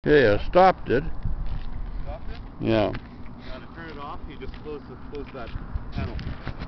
Okay, I stopped it. Stopped it? Yeah. Now to turn it off, you just close that panel.